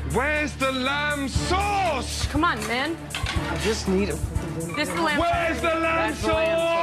Where's the lamb sauce? Come on, man. I just need a... This is the lamb. Where's the lamb That's the lamb sauce?